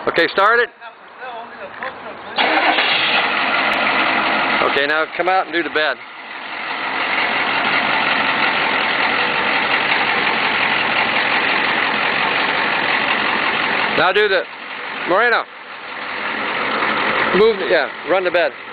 Okay, start it. Okay, now come out and do the bed. Now do the Moreno. Move, yeah, run the bed.